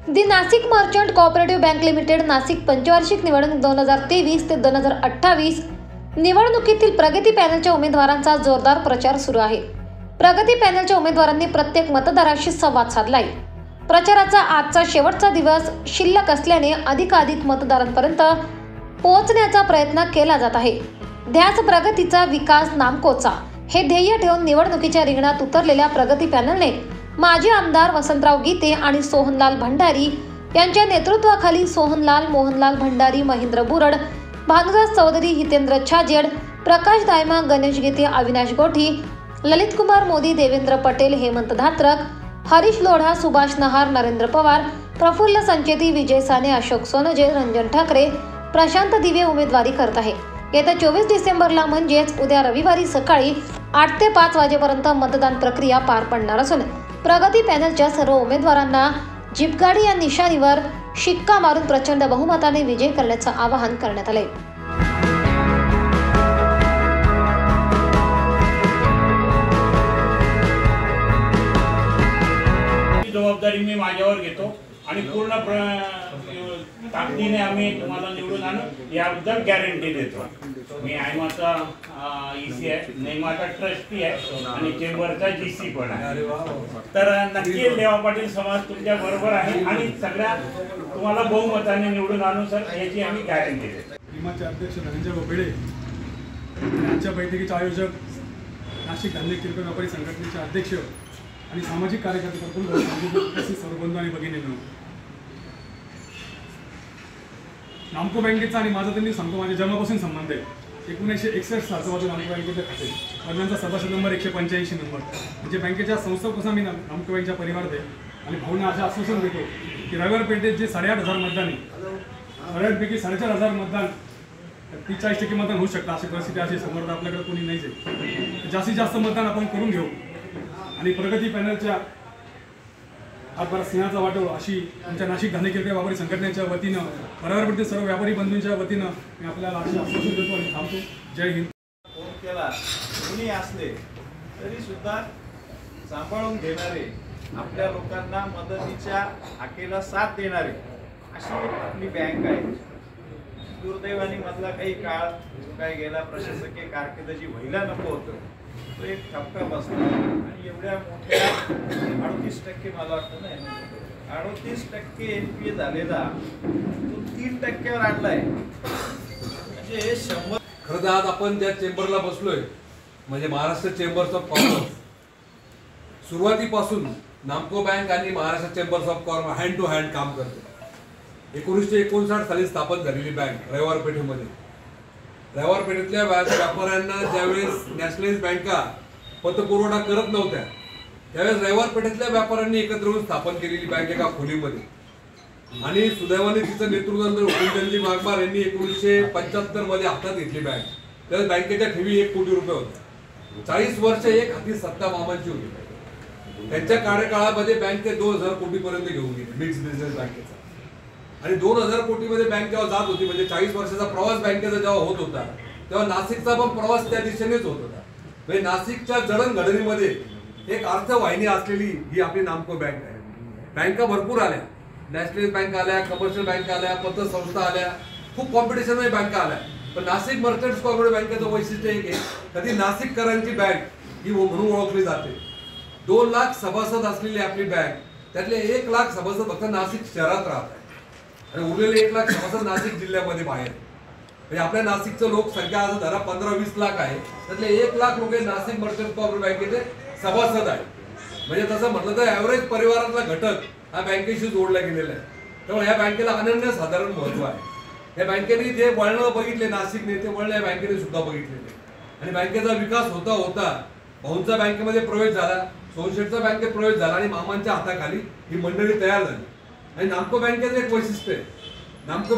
दी Nashik merchant cooperative bank limited Nashik पंचवार्षिक निवडणूक 2023 ते 2028 निवडणुकीतील प्रगती पॅनलच्या उमेदवारांचा जोरदार प्रचार सुरू आहे। प्रगती पॅनलच्या उमेदवारांनी प्रत्येक मतदाराशी संवाद साधलाय। प्रचाराचा आजचा शेवटचा दिवस शिल्लक असल्याने अधिकाधिक मतदारांपर्यंत पोहोचण्याचा प्रयत्न केला जात आहे। ध्यास प्रगतीचा विकास नामकोचा हे ध्येय ठेवून निवडणुकीच्या रिंगणात उतरलेल्या प्रगती पॅनलने माजी आमदार वसंतराव गीते आणि सोहनलाल भंडारी यांच्या नेतृत्वाखाली सोहनलाल, मोहनलाल भंडारी, महेंद्र बुरड, भानुदास चौधरी, हितेंद्र छाजेड, प्रकाश दायमा, गणेश गीते, अविनाश गोठी, ललित कुमार मोदी, देवेंद्र पटेल, हेमंत धात्रक, हरीश लोढा, सुभाष नहार, नरेंद्र पवार, प्रफुल्ल संचेती, विजय साने, अशोक सोनजे, रंजन ठाकरे, प्रशांत दिवे उमेदवारी करत आहे। येत्या 24 डिसेंबरला म्हणजेच उद्या रविवारी सकाळी 8 ते 5 वाजेपर्यंत मतदान प्रक्रिया पार पडणार असून प्रगती पॅनलच्या सर्व उमेदवारांना जीपगाडी या निशाणीवर शिक्का मारून प्रचंड बहुमताने विजय करण्याचं आवाहन करण्यात आले। जबाबदारी मी माझ्यावर घेतो आणि पूर्ण ताकदीने आम्ही तुम्हाला निवडून आणू याबद्दल गॅरंटी देतो। मी आयमाचा ईसी आहे, नेमाचा ट्रस्टी आहे आणि चेंबरचा जीसी पण आहे। तर नक्की लेवा पाटील समाज तुमच्या बरोबर आहे आणि सगळ्या तुम्हाला बहुमताने निवडून आणू सर याची आम्ही गॅरंटी देतो। निमाचे अध्यक्ष धनंजय गोपेडे यांच्या बैठकीचे आयोजक नाशिक धान्य किरकोळ व्यापारी संघटनेचे अध्यक्ष आणि सामाजिक कार्यकर्ते सर्व बंधू आणि भगिनींनो, नामको बँकेचा आणि माझा त्यांनी सांगतो माझ्या जन्मापासून संबंध आहे। 1961 सालचा माझं नामको बँकेचं खाते, वडिलांचा सभासद नंबर 185 नंबर, म्हणजे बँकेच्या संस्थापकापासून मी नामको बँकेच्या परिवारात आहे। आणि भाऊंना असं आश्वासन देतो की रविवार पेठेत जे 8,500 मतदान आहे, 8,500पैकी 4,500 मतदान 43% मतदान होऊ शकतं। अशी परिस्थिती अशी समोर आपल्याकडे कोणी नाहीच आहे। जास्तीत जास्त मतदान आपण करून घेऊ आणि प्रगती पॅनलच्या हातभार सिंहाचा वाटो अशी आमच्या नाशिक धान्य किरकोळ व्यापारी संघटनेच्या वतीनं बरोबरपडते सर्व व्यापारी बंधूंच्या वतीनं मी आपल्याला अशी आश्वासन देतो आणि थांबतो। जय हिंद। फोन केला कोणी असले तरी सुद्धा सांभाळून घेणारे, आपल्या लोकांना मदतीच्या हाकेला साथ देणारे अशी आपली बँक आहे। दुर्दैवाने मधला काही काळ जो काही गेला प्रशासकीय कारकीर्द जी व्हायला नको होतं तो एक ठपका बसला आणि एवढ्या मोठ्या 38% मला वाटतं ना 38% NPA झालेला तो 3% आणलाय, म्हणजे 100। खरं तर आज आपण ज्या चेंबरला बसलोय म्हणजे महाराष्ट्र चेंबर्स ऑफ कॉमर्स, सुरुवातीपासून नामको बँक आणि Maharashtra chambers of commerce hand to hand काम करते। 1959 साली स्थापन झालेली बँक रविवार पेठेमध्ये। रविवार पेठेतल्या व्यापाऱ्यांना ज्यावेळेस नॅशनलाइज बँका पतपुरवठा करत नव्हत्या त्यावेळेस रविवार पेठेतल्या व्यापाऱ्यांनी एकत्र येऊन स्थापन केलेली बँक एका खोलीमध्ये आणि सुदैवाने तिचं नेतृत्व उदयनजी वाघमार यांनी 1975 मध्ये हातात घेतली बँक। त्यावेळेस बँकेच्या ठेवी 1 कोटी रुपये होत्या। 40 वर्ष एक हाती सत्ता मामांची होती। त्यांच्या कार्यकाळामध्ये बँक ते 2000 कोटीपर्यंत घेऊन गेली मिक्स बिझनेस बँकेचा। आणि 2000 कोटीमध्ये बँक जेव्हा जात होती म्हणजे 40 वर्षाचा प्रवास बँकेचा जेव्हा होत होता तेव्हा नाशिकचा पण प्रवास त्या दिशेनेच होत होता। म्हणजे नाशिकच्या जडणघडणीमध्ये एक अर्थवाहिनी असलेली ही आपली नामको बँक आहे। बँका भरपूर आल्या, नॅशनलाइज बँक आल्या, कमर्शियल बँक आल्या, पतसंस्था आल्या, खूप कॉम्पिटिशनमध्ये बँका आल्या। पण नाशिक मर्चंट्स कोऑपरेटिव्ह बँकेचं वैशिष्ट्य एक आहे, कधी नाशिककरांची बँक ही म्हणून ओळखली जाते। 2 लाख सभासद असलेली आपली बँक, त्यातले 1 लाख सभासद फक्त नाशिक शहरात राहतात आणि उरलेले 1 लाख सभासद नाशिक जिल्ह्यामध्ये बाहेर। म्हणजे आपल्या नाशिकचं लोकसंख्या आज धरा 15-20 लाख आहे, त्यातले 1 लाख लोक नाशिक मर्चंट कोऑपरेटिव्ह बँकेचे सभासद आहे। म्हणजे तसं म्हटलं तर ॲव्हरेज परिवारातला घटक हा बँकेशी जोडला गेलेला आहे। त्यामुळे या बँकेला अनन्यसाधारण महत्त्व आहे। या बँकेने जे वळणं बघितले नाशिकने ते वळणं या बँकेने सुद्धा बघितलेले आणि बँकेचा विकास होता होता भाऊंचा बँकेमध्ये प्रवेश झाला, सोनशेठचा बँकेत प्रवेश झाला आणि मामांच्या हाताखाली ही मंडळी तयार झाली। आणि नामको बँकेचं एक वैशिष्ट्य आहे, नामको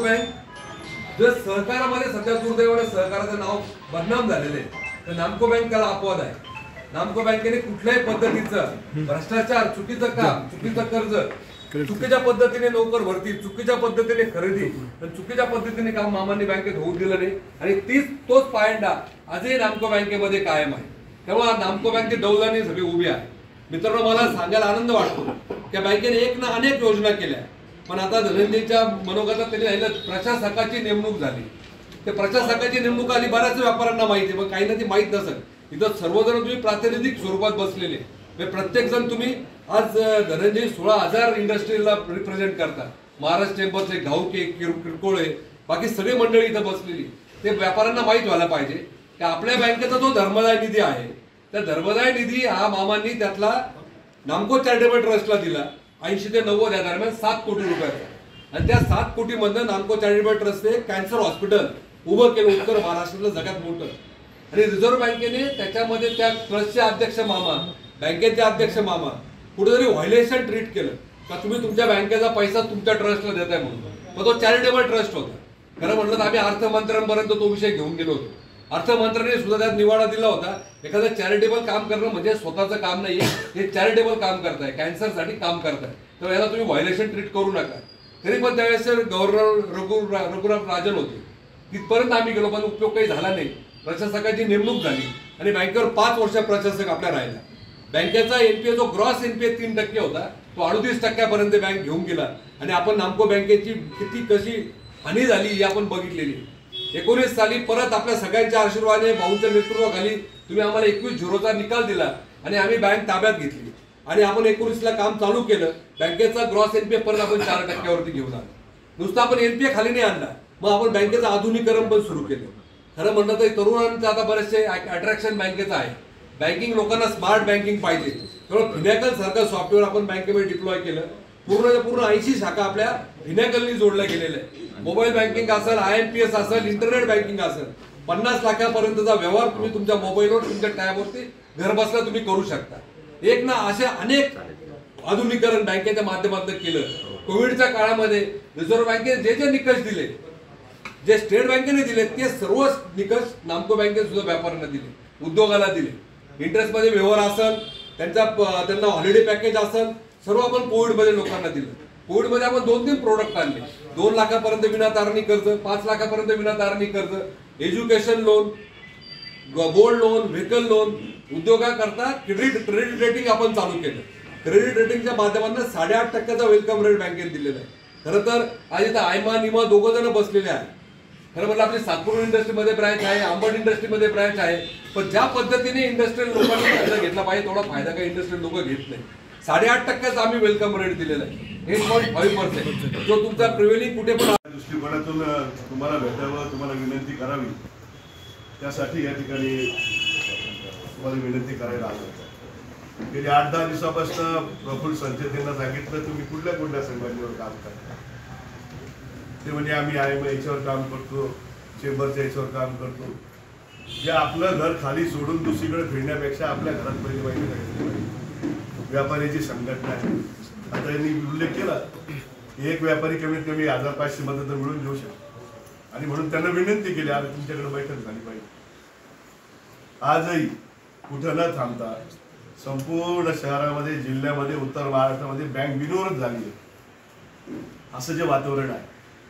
बँक जर सहकारामध्ये सध्या दुर्दैवाने सहकाराचं नाव बदनाम झालेलं आहे तर नामको बँक त्याला अपवाद आहे। नामको बँकेने कुठल्याही पद्धतीचं भ्रष्टाचार, चुकीचं काम, चुकीचं कर्ज, चुकीच्या पद्धतीने नोकर भरती, चुकीच्या पद्धतीने खरेदी, चुकीच्या पद्धतीने काम मामांनी बँकेत होऊ दिलं नाही आणि तोच पायंडा आजही नामको बँकेमध्ये कायम आहे। तेव्हा नामको बँकेची डौलानी सगळी उभी आहे। मित्रांनो, मला सांगायला आनंद वाटतो की बँकेने एक ना अनेक योजना केल्या पण आता धनंजयच्या मनोगतात त्यांनी सांगितलं प्रशासकाची नेमणूक झाली. ते प्रशासकाची नेमणूक आली, बऱ्याच व्यापाऱ्यांना माहिती आहे, पण काहींना ती माहीत नसेल. इथं सर्वजण तुम्ही प्रातिनिधिक स्वरूपात बसलेले, प्रत्येक जण तुम्ही आज धनंजय 16,000 इंडस्ट्रीला रिप्रेझेंट करता. महाराष्ट्र चेंबरचे घाऊके, किरकोळे, बाकी सगळी मंडळी इथं बसलेली. ते व्यापाऱ्यांना माहीत व्हायला पाहिजे की आपल्या बँकेचा जो धर्मदाय निधी आहे, त्या धर्मदाय निधी हा मामांनी त्यातला नामको चॅरिटेबल ट्रस्टला दिला 80 ते 90 या दरम्यान 7 कोटी रुपयाचा. आणि त्या 7 कोटीमधनं नामको चॅरिटेबल ट्रस्टने कॅन्सर हॉस्पिटल उभं केलं उत्तर महाराष्ट्रातलं सगळ्यात मोठं. आणि रिझर्व्ह बँकेने त्याच्यामध्ये त्या ट्रस्टचे अध्यक्ष मामा, बँकेचे अध्यक्ष मामा कुठेतरी व्हायलेशन ट्रीट केलं का तुम्ही तुमच्या बँकेचा पैसा तुमच्या ट्रस्टला देताय म्हणून. मग तो चॅरिटेबल ट्रस्ट होता. खरं म्हटलं तर आम्ही अर्थमंत्र्यांपर्यंत तो विषय घेऊन गेलो होतो. अर्थमंत्र्यांनी सुद्धा त्यात निवाडा दिला होता. एखादं चॅरिटेबल काम करणं म्हणजे स्वतःचं काम नाही, हे चॅरिटेबल काम करताय, कॅन्सरसाठी काम करताय, तर याला तुम्ही व्हायलेशन ट्रीट करू नका. तरी पण त्यावेळेस गव्हर्नर रघुराम राजन होते, तिथपर्यंत आम्ही गेलो, पण उपयोग काही झाला नाही. प्रशासकाची नेमणूक झाली आणि बँकेवर 5 वर्ष प्रशासक आपल्या राहिला. बँकेचा एनपीए जो ग्रॉस एनपीए 3% होता, तो 38% बँक घेऊन गेला. आणि आपण नामको बँकेची किती कशी हानी झाली ही आपण बघितलेली. 19 साली परत आपल्या सगळ्यांच्या आशीर्वादाने, भाऊंच्या नेतृत्वाखाली तुम्ही आम्हाला 21-0चा निकाल दिला आणि आम्ही बँक ताब्यात घेतली. आणि आपण 19ला काम चालू केलं. बँकेचा ग्रॉस एनपीए परत आपण 4% घेऊन आलो. नुसतं आपण एनपीए खाली नाही आणला, मग आपण बँकेचं आधुनिकीकरण पण सुरू केलं. खरं म्हणलं तर तरुणांचं आता बरेचसे अट्रॅक्शन बँकेचं आहे. बँकिंग लोकांना स्मार्ट बँकिंग पाहिजे, त्यामुळे फिनॅकल सारखं सॉफ्टवेअर आपण बँकेमध्ये डिप्लॉय केलं. पूर्ण 80 शाखा आपल्या फिनॅकलनी जोडल्या गेलेल्या आहे. मोबाईल बँकिंग असेल, IMPS असेल, इंटरनेट बँकिंग असेल, 50 लाखापर्यंतचा व्यवहार तुम्ही तुमच्या मोबाईलवर, तुमच्या टॅबवरती घर बसल्या तुम्ही करू शकता. एक ना असे अनेक आधुनिकीकरण बँकेच्या माध्यमातून केलं. कोविडच्या काळामध्ये रिझर्व्ह बँकेने जे जे निकष दिले, जे स्टेट बँकेने दिले, ते सर्व निकष नामको बँकेने सुद्धा व्यापाऱ्यांना दिले, उद्योगाला दिले. इंटरेस्टमध्ये व्यवहार असेल, त्यांना हॉलिडे पॅकेज असेल, सर्व आपण कोविडमध्ये लोकांना दिलं. कोविडमध्ये आपण 2-3 प्रोडक्ट आणले. 2 लाखापर्यंत विना तारणी कर्ज, 5 लाखापर्यंत विना तारणी कर्ज, education loan, gold loan, vehicle loan, उद्योगाकरता क्रेडिट रेटिंग आपण चालू केलं. क्रेडिट रेटिंगच्या माध्यमातून 8.5% वेलकम रेट बँकेने दिलेला आहे. खरं तर आज इथं आयमा निमा 2 जण बसलेले आहेत. खरं म्हणजे आपली सातपूर इंडस्ट्रीमध्ये ब्रँच आहे, आंबट इंडस्ट्रीमध्ये ब्रँच आहे, पण ज्या पद्धतीने इंडस्ट्रियल लोकांनी फायदा घेतला पाहिजे तेवढा फायदा काही इंडस्ट्रियल लोक घेत नाही. 8.5% आम्ही वेलकम रेट दिलेला आहे, 8.5%. जो तुमचा प्रिव्हेलिंग कुठे पण दृष्टिकोनातून तुम्हाला भेटावं, तुम्हाला विनंती करावी, त्यासाठी या ठिकाणी तुम्हाला विनंती करायला आलो. गेली 8-10 दिवसापासून प्रफुल्ल संचेतींना सांगितलं तुम्ही कुठल्या संघटनेवर काम करता. ते म्हणजे आम्ही याच्यावर काम करतो, चेंबरच्या याच्यावर काम करतो. जे आपलं घर खाली सोडून दुसरीकडे फिरण्यापेक्षा आपल्या घरात पहिले व्यापाऱ्याची संघटना आहे. आता यांनी उल्लेख केला, एक व्यापारी कमीत कमी 1000-500 मदत मिळून घेऊ शकतो. आणि म्हणून त्यांना विनंती केली, आज तुमच्याकडे बैठक झाली पाहिजे. आजही कुठं न थांबता संपूर्ण शहरामध्ये, जिल्ह्यामध्ये, उत्तर महाराष्ट्रामध्ये बँक बिनविरोध झाली आहे, असं जे वातावरण आहे.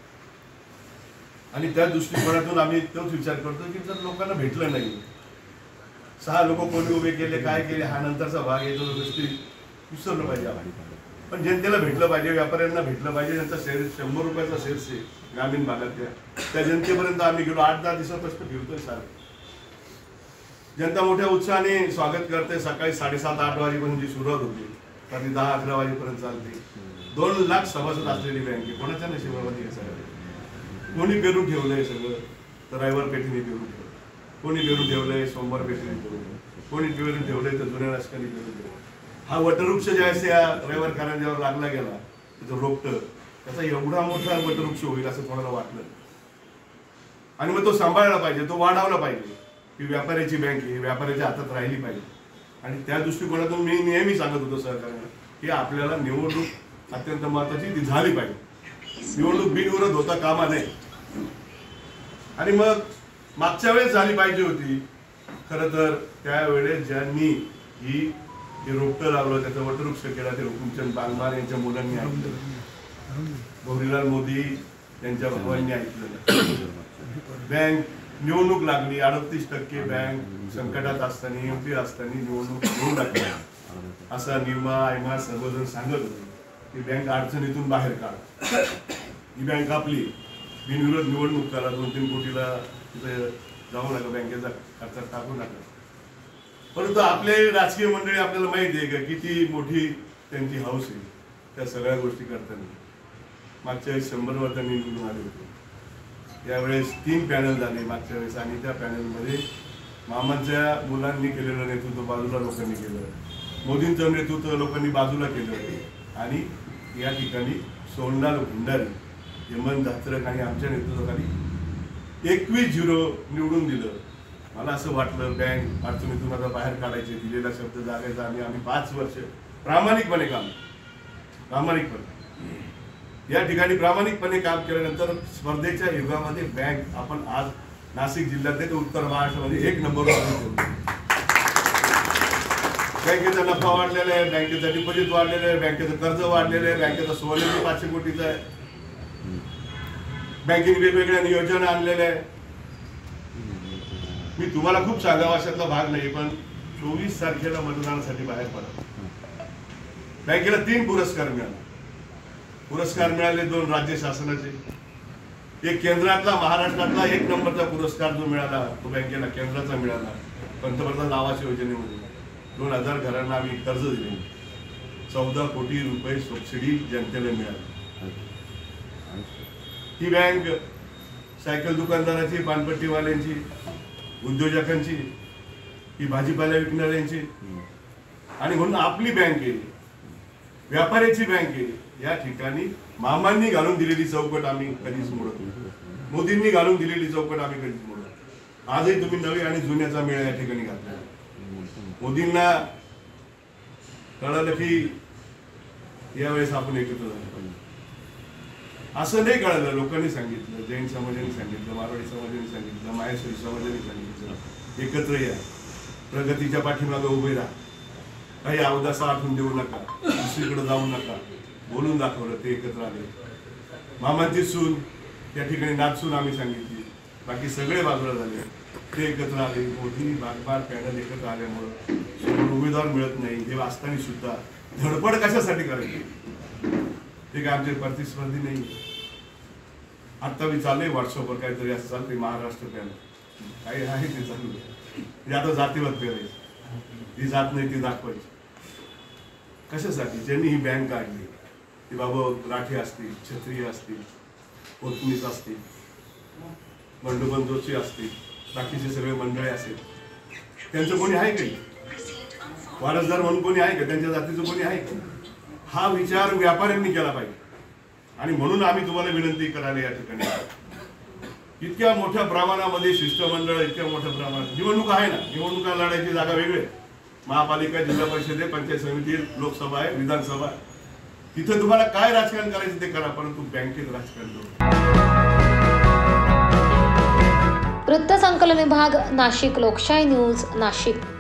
आणि त्या दृष्टिकोनातून आम्ही तोच विचार करतो की जर लोकांना भेटलं नाही, 6 लोक कोणी उभे केले, काय केले, हा नंतरचा भाग येतो, गोष्टी विसरलं पाहिजे आपण. पण जनतेला भेटलं पाहिजे, व्यापाऱ्यांना भेटलं पाहिजे. त्यांचा शेअर 100 रुपयाचा शेअर्स आहे ग्रामीण भागातल्या, त्या जनतेपर्यंत आम्ही गेलो. 8-10 दिवसापासून फिरतोय सारं. जनता मोठ्या उत्साहाने स्वागत करते. सकाळी 7:30-8 वाजेपर्यंत जी सुरुवात होती, रात्री 10-11 वाजेपर्यंत चालते. 2 लाख सभासद असलेली बँक आहे. कोणाच्या नशिबामध्ये हे सगळं? कोणी पेरून ठेवलंय सगळं, तर रविवार पेठीने पेरून ठेवलं, कोणी पेरून ठेवलंय सोमवार पेठीने पेरून, कोणी पेरून ठेवलंय तर जुन्या राजकारणी पेरून ठेवलं. हा वटवृक्ष ज्यावेळेस या रविवार कारंज्यावर लागला गेला, त्याचं रोपटं, त्याचा एवढा मोठा वटवृक्ष होईल असं कोणाला वाटलं. आणि मग तो सांभाळला पाहिजे, तो वाढवला पाहिजे. ही व्यापाऱ्याची बँक आहे, व्यापाऱ्याच्या हातात राहिली पाहिजे. आणि त्या दृष्टिकोनातून मी नेहमी सांगत होतो सहकार्यांना की आपल्याला निवडणूक अत्यंत महत्वाची ती झाली पाहिजे. निवडणूक बिनविरोध होता कामा नये. आणि मग मागच्या वेळेस झाली पाहिजे होती. खरं तर त्यावेळेस ज्यांनी ही रोपटं लावलं, त्याचा वटवृक्ष केला, ते हुकुमचंद बांगमार यांच्या मुलांनी ऐकलं, गौरीलाल मोदी यांच्या भावांनी ऐकलं. बँक निवडणूक लागली, 38% बँक संकटात असताना, एमपी असताना निवडणूक घेऊन लागली, असा निमा आयमा सर्वजण सांगत होते. ही बँक अडचणीतून बाहेर काढा, ही बँक आपली, बिनविरोध निवडणूक करा, 2-3 कोटीला तिथे जाऊ नका, बँकेचा खर्च टाकू नका. परंतु आपले राजकीय मंडळी आपल्याला माहिती आहे का किती मोठी त्यांची हौस आहे त्या सगळ्या गोष्टी करताना. मागच्या वेळेस 100 वर्षांनी निवडून आले होते, यावेळेस 3 पॅनल झाले मागच्या वेळेस, आणि त्या पॅनलमध्ये मामांच्या मुलांनी केलेलं नेतृत्व बाजूला लोकांनी केलं, मोदींचं नेतृत्व लोकांनी बाजूला केलं, आणि या ठिकाणी सोनलाल भंडारी, हेमंत धात्रक आणि आमच्या नेतृत्वाखाली 21-0 निवडून दिलं. मला असं वाटलं बँक अडचणीतून आता बाहेर काढायचे, दिलेला शब्द जागायचा, आणि आम्ही 5 वर्ष प्रामाणिकपणे या ठिकाणी प्रामाणिकपणे काम केल्यानंतर स्पर्धेच्या युगामध्ये बँक आपण आज नाशिक जिल्ह्यात उत्तर महाराष्ट्रामध्ये 1 नंबरवर आहोत. बँकेचा नफा वाढलेला आहे, बँकेचा डिपॉझिट वाढलेलं आहे, बँकेचं कर्ज वाढलेलं आहे, बँकेचा 500 कोटीचा आहे, बँकेने वेगवेगळ्या योजना आणलेल्या आहे. मी तुम्हाला खूप सांगावा अशातला भाग नाही, पण 24 तारखेला मतदानासाठी बाहेर पडा. बँकेला 3 पुरस्कार मिळाले. पुरस्कार मिळाले 2 राज्य शासनाचे, एक केंद्रातला, महाराष्ट्रातला 1 नंबरचा पुरस्कार जो मिळाला तो बँकेला केंद्राचा मिळाला, पंतप्रधान आवास योजनेमध्ये 2000 घरांना आम्ही कर्ज दिले, 14 कोटी रुपये सबसिडी जनतेला मिळाली. ही बँक सायकल दुकानदाराची, पानपट्टीवाल्यांची, उद्योजकांची, ही भाजीपाला विकणाऱ्यांची, आणि म्हणून आपली बँक आहे, व्यापाऱ्याची बँक आहे. या ठिकाणी मामांनी घालून दिलेली चौकट आम्ही कधीच मोडत नाही, मोदींनी घालून दिलेली चौकट आम्ही कधीच मोडत नाही. आजही तुम्ही नवी आणि जुन्याचा मेळा या ठिकाणी घातला. मोदींना कळलं की यावेळेस आपण एकत्र झालं पाहिजे, असं नाही कळलं. लोकांनी सांगितलं, जैन समाजाने सांगितलं, मारवाडी समाजाने सांगितलं, माहेश्वरी समाजाने सांगितलं, एकत्र या, प्रगतीच्या पाठीमागे उभे राहा, काही अवदासा आठवून देऊ नका, दुसरीकडे जाऊ नका. बोलून दाखवलं, ते एकत्र आले. मामांची सून त्या ठिकाणी नाचसून आम्ही सांगितली, बाकी सगळे बाजूला झाले, ते एकत्र आले. मोठी बागबार पॅनल एकत्र आल्यामुळं उमेदवार मिळत नाही हे असताना सुद्धा धडपड कशासाठी करायची, ते काय आमचे प्रतिस्पर्धी नाही. आता मी चाललंय व्हॉट्सअपवर काहीतरी असं चालतंय, महाराष्ट्र पॅनल काही आहे ते चालू आहे. आता जातीवर पेरायची, जी जात नाही ती दाखवायची. कशासाठी? ज्यांनी ही बँक काढली ती बाबा राठी असतील, क्षत्रिय असतील, कोथमीस असतील, बंडोबन जोशी असतील, बाकीचे सगळे मंडळी असेल, त्यांचं कोणी आहे काही वारसदार म्हणून कोणी आहे का? त्यांच्या जातीचं कोणी आहे का? हा विचार व्यापाऱ्यांनी केला पाहिजे. आणि म्हणून आम्ही तुम्हाला विनंती करायला या ठिकाणी, इतक्या मोठ्या प्रमाणामध्ये शिष्टमंडळ, इतक्या मोठ्या प्रमाणात निवडणूक आहे ना, निवडणुका लढायची जागा वेगळे, महापालिका, जिल्हा परिषद आहे, पंचायत समिती, लोकसभा आहे, विधानसभा, तिथं तुम्हाला काय राजकारण करायचं ते करा, परंतु बँकेत राजकारण करू. वृत्तसंकलन विभाग, नाशिक लोकशाही न्यूज, नाशिक.